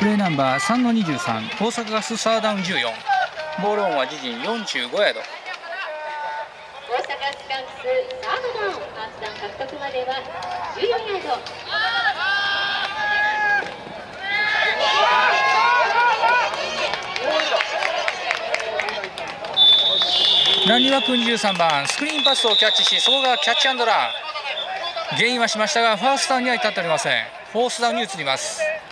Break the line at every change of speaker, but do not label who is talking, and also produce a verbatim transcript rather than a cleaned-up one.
プレーナンバーさんのにじゅうさん、大阪ガスサーダウンじゅうよん、ボールオンは自陣よんじゅうごヤード。
大阪スカンクスサードダウン、ファーストダウン獲得まではじゅうよんヤード。
ランニバックにじゅうさんばん、スクリーンパスをキャッチし、そこがキャッチアンドラン。ゲインはしましたがファーストダウンには至っておりません。フォースダウンに移ります。